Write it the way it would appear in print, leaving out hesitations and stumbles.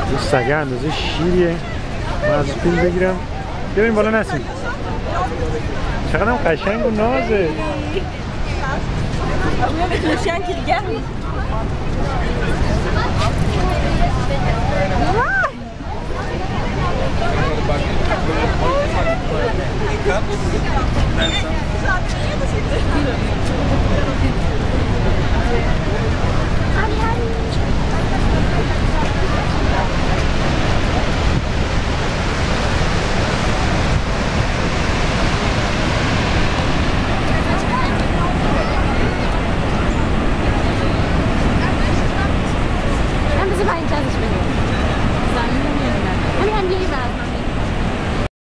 این سگه اندازه شیریه. من از پیل بگیرم. ببین بالا نسیم. چقدر هم قشنگ و نازه.